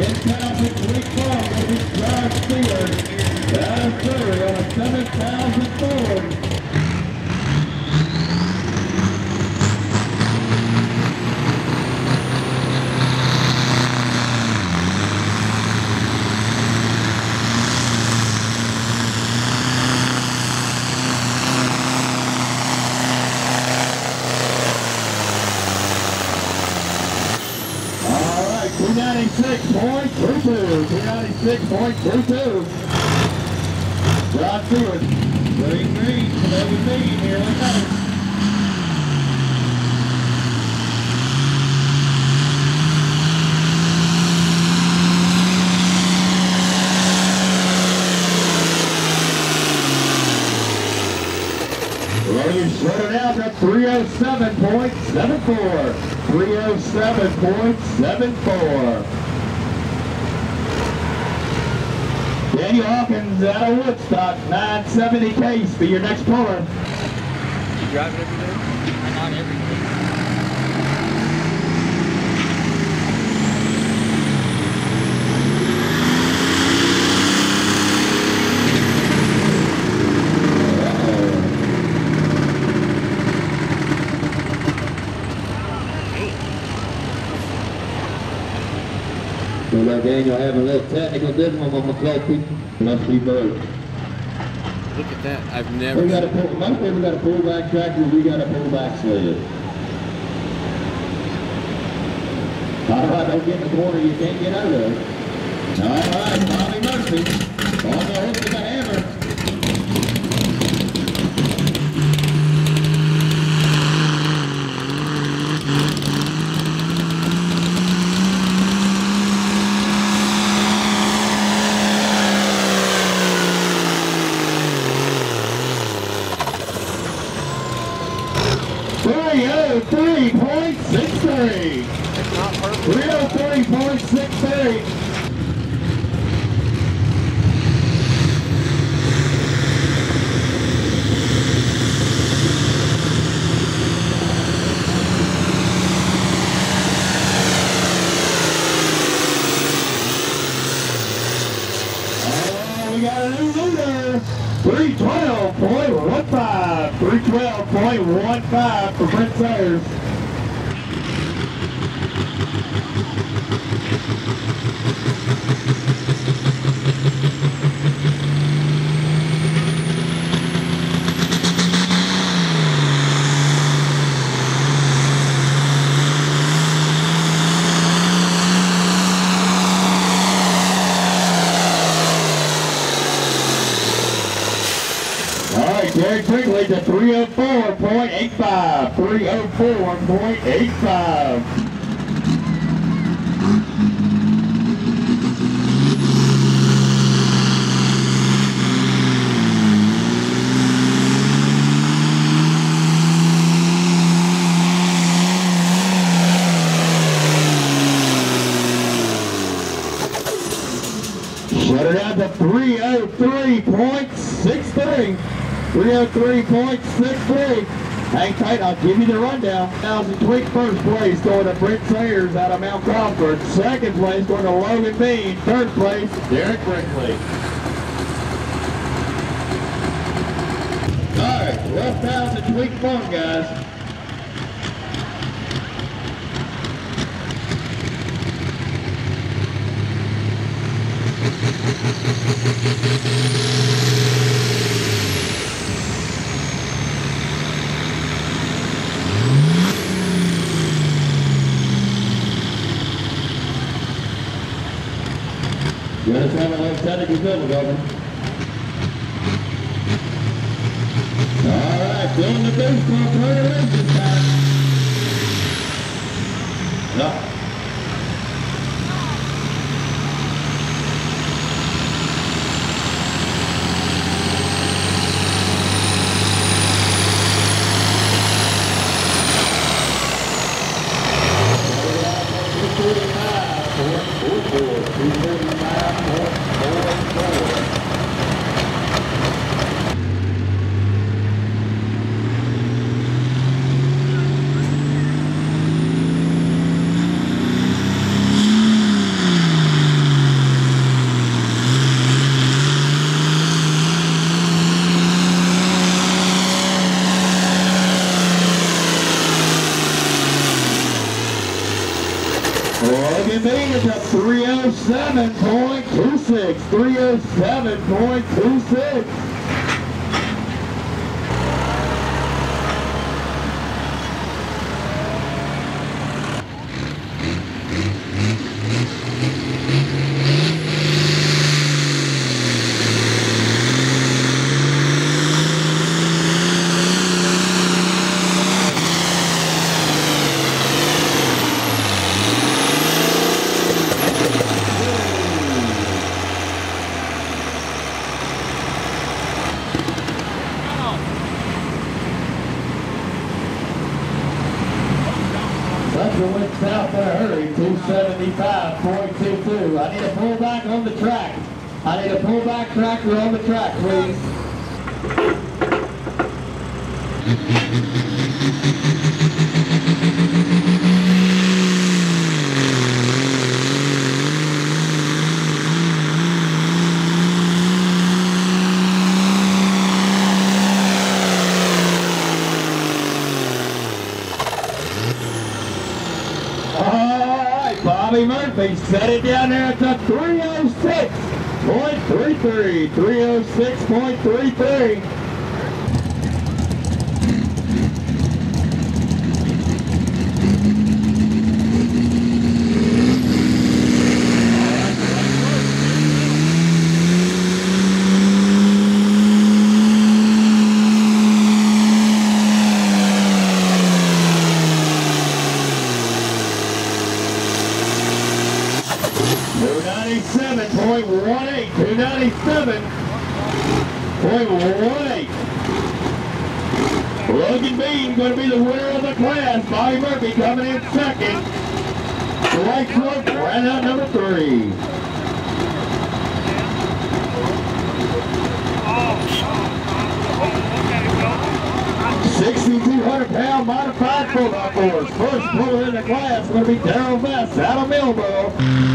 10,000 week long will be John Stewart. That's Surrey on a 7,000 Ford. All right, 296.22. 296.22. John Stewart. Green, so that was me. Here we go. Williams slowed it down to 307.74. 307.74. Daniel Hawkins out of Woodstock, 970 case for your next puller. You drive it every day? Not every day. Feel like Daniel having a little technical difficulty on McCluskey. Must be both. Look at that. I've never. We got a pull, most people got a pullback tractor. We got a pullback sled. All right, don't get in the corner you can't get out of. All right, Bobby Murphy on the hook with the hammer. .63. It's not perfect. 303.63. We got a new leader. 312.15. 312.15 for Brent Sayers. Derek Brinkley to 304.85. 304.85. Shut it down to 303.63. 303.63. Hang tight, I'll give you the rundown. 1,000 tweak first place going to Brent Sayers out of Mount Crawford. Second place going to Logan Bean. Third place, Derek Brinkley. All right, 12,000 tweak fun, guys. Let us have a little technical double, Governor. All right, filling the boost for Carter Lynch this time. No. 307.26. 307.26. Central went south in a hurry, 275.22. I need a pullback on the track. I need a pullback tractor on the track, please. Bobby Murphy set it down there at the 306.33. 306.33. .18, 297.18. Logan Bean going to be the winner of the class. Bobby Murphy coming in second. Dwight Cook ran out number 3. 6,200-pound modified pull-up force. First puller in the class going to be Darrell Vest out of Millboro.